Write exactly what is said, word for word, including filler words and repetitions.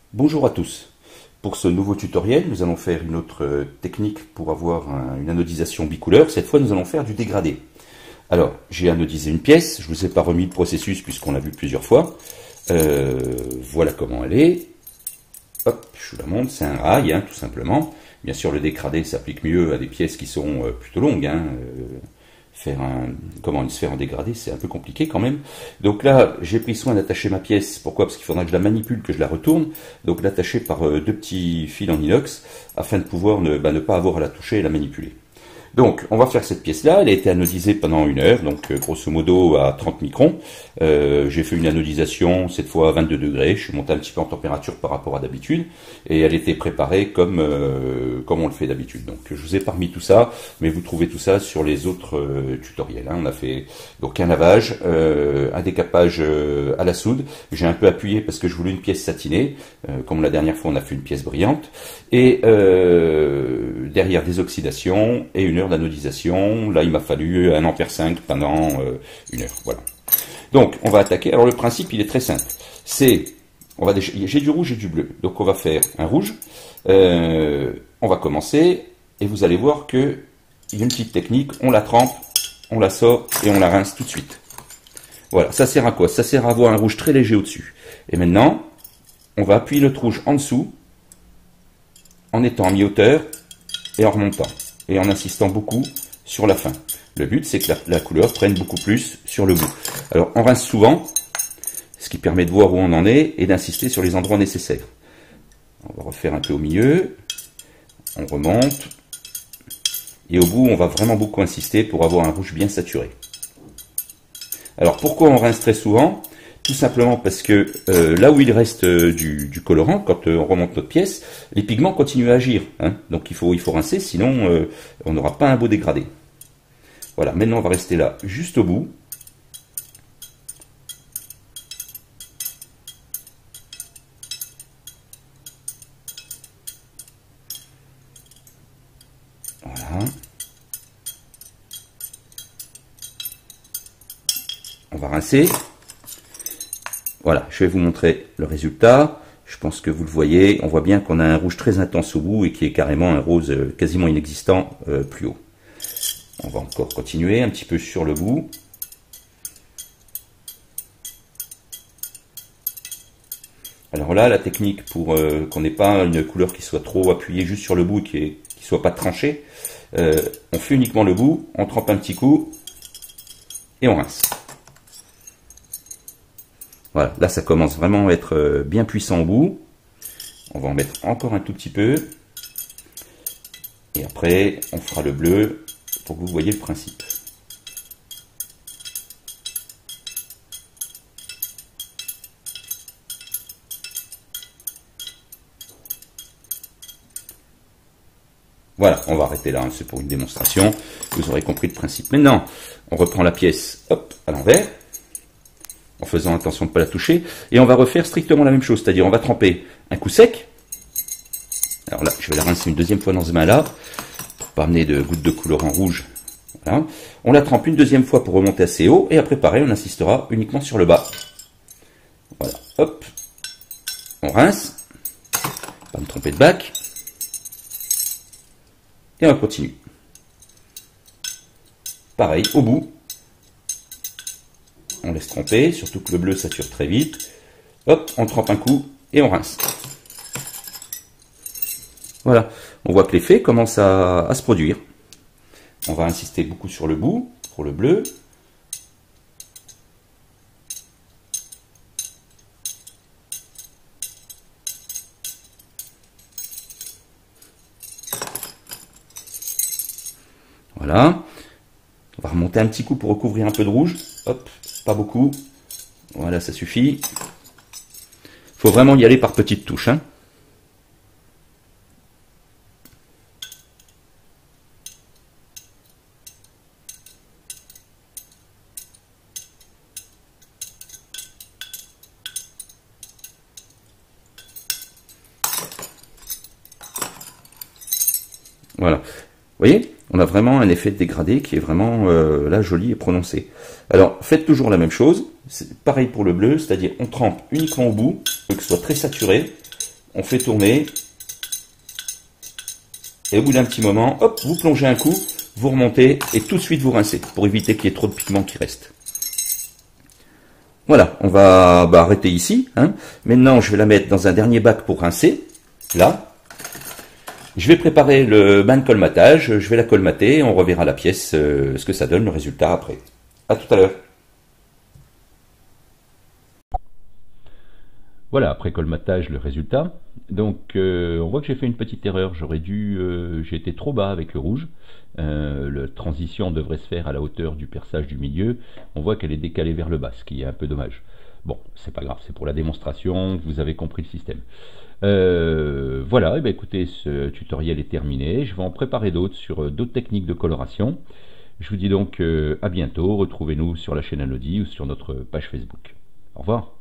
Bonjour à tous. Pour ce nouveau tutoriel, nous allons faire une autre euh, technique pour avoir un- une anodisation bicouleur. Cette fois, nous allons faire du dégradé. Alors, j'ai anodisé une pièce. Je vous ai pas remis le processus puisqu'on l'a vu plusieurs fois. Euh, voilà comment elle est. Hop, je vous la montre. C'est un rail, hein, tout simplement. Bien sûr, le dégradé s'applique mieux à des pièces qui sont euh, plutôt longues. Hein. Euh, faire un, comment une sphère en dégradé, c'est un peu compliqué quand même. Donc là, j'ai pris soin d'attacher ma pièce. Pourquoi? Parce qu'il faudra que je la manipule, que je la retourne. Donc l'attacher par euh, deux petits fils en inox, afin de pouvoir ne, bah, ne pas avoir à la toucher et la manipuler. Donc, on va faire cette pièce-là. Elle a été anodisée pendant une heure, donc euh, grosso modo à trente microns. Euh, j'ai fait une anodisation, cette fois à vingt-deux degrés. Je suis monté un petit peu en température par rapport à d'habitude. Et elle était préparée comme, euh, comme on le fait d'habitude. Donc, je vous ai pas remis tout ça, mais vous trouvez tout ça sur les autres euh, tutoriels. Hein. On a fait donc un lavage, euh, un décapage euh, à la soude. J'ai un peu appuyé parce que je voulais une pièce satinée. Euh, comme la dernière fois, on a fait une pièce brillante. Et euh, derrière des oxydations et une heure d'anodisation. Là, il m'a fallu un ampère cinq pendant euh, une heure. Voilà. Donc, on va attaquer. Alors, le principe, il est très simple. C'est, on va déjà, j'ai du rouge et du bleu. Donc, on va faire un rouge. Euh, on va commencer et vous allez voir que il y a une petite technique. On la trempe, on la sort et on la rince tout de suite. Voilà. Ça sert à quoi? Ça sert à avoir un rouge très léger au-dessus. Et maintenant, on va appuyer notre rouge en dessous, en étant à mi-hauteur et en remontant. Et en insistant beaucoup sur la fin. Le but, c'est que la, la couleur prenne beaucoup plus sur le bout. Alors, on rince souvent, ce qui permet de voir où on en est et d'insister sur les endroits nécessaires. On va refaire un peu au milieu. On remonte. Et au bout, on va vraiment beaucoup insister pour avoir un rouge bien saturé. Alors, pourquoi on rince très souvent? Tout simplement parce que euh, là où il reste euh, du, du colorant, quand euh, on remonte notre pièce, les pigments continuent à agir. Hein. Donc il faut, il faut rincer, sinon euh, on n'aura pas un beau dégradé. Voilà, maintenant on va rester là juste au bout. Voilà. On va rincer. Voilà, je vais vous montrer le résultat. Je pense que vous le voyez. On voit bien qu'on a un rouge très intense au bout et qui est carrément un rose quasiment inexistant euh, plus haut. On va encore continuer un petit peu sur le bout. Alors là, la technique pour euh, qu'on n'ait pas une couleur qui soit trop appuyée juste sur le bout et qui ne soit pas tranchée, euh, on fait uniquement le bout, on trempe un petit coup et on rince. Voilà, là ça commence vraiment à être bien puissant au bout. On va en mettre encore un tout petit peu. Et après, on fera le bleu pour que vous voyez le principe. Voilà, on va arrêter là, hein, c'est pour une démonstration. Vous aurez compris le principe. Maintenant, on reprend la pièce, hop, à l'envers, en faisant attention de ne pas la toucher, et on va refaire strictement la même chose, c'est-à-dire on va tremper un coup sec. Alors là, je vais la rincer une deuxième fois dans ce bain-là, pour pas amener de gouttes de colorant rouge. Voilà. On la trempe une deuxième fois pour remonter assez haut, et après pareil, on insistera uniquement sur le bas. Voilà, hop, on rince, pas me tromper de bac, et on continue. Pareil, au bout, on laisse tremper, surtout que le bleu sature très vite. Hop, on trempe un coup et on rince. Voilà, on voit que l'effet commence à, à se produire. On va insister beaucoup sur le bout, pour le bleu. Voilà. On va remonter un petit coup pour recouvrir un peu de rouge. Hop, pas beaucoup. Voilà, ça suffit. Il faut vraiment y aller par petites touches. Hein. Voilà. Vous voyez, on a vraiment un effet de dégradé qui est vraiment euh, là joli et prononcé. Alors, faites toujours la même chose. C'est pareil pour le bleu, c'est-à-dire on trempe uniquement au bout, que ce soit très saturé, on fait tourner, et au bout d'un petit moment, hop, vous plongez un coup, vous remontez, et tout de suite vous rincez, pour éviter qu'il y ait trop de pigments qui restent. Voilà, on va bah, arrêter ici. Hein. Maintenant, je vais la mettre dans un dernier bac pour rincer, là. Je vais préparer le bain de colmatage, je vais la colmater, on reverra la pièce, euh, ce que ça donne, le résultat après. À tout à l'heure. Voilà, après colmatage, le résultat. Donc, euh, on voit que j'ai fait une petite erreur. J'aurais dû, euh, j'ai été trop bas avec le rouge. Euh, la transition devrait se faire à la hauteur du perçage du milieu. On voit qu'elle est décalée vers le bas, ce qui est un peu dommage. Bon, c'est pas grave, c'est pour la démonstration. Vous avez compris le système. Euh, voilà, et bien écoutez, ce tutoriel est terminé. Je vais en préparer d'autres sur euh, d'autres techniques de coloration. Je vous dis donc euh, à bientôt. Retrouvez-nous sur la chaîne Anodi ou sur notre page Facebook. Au revoir.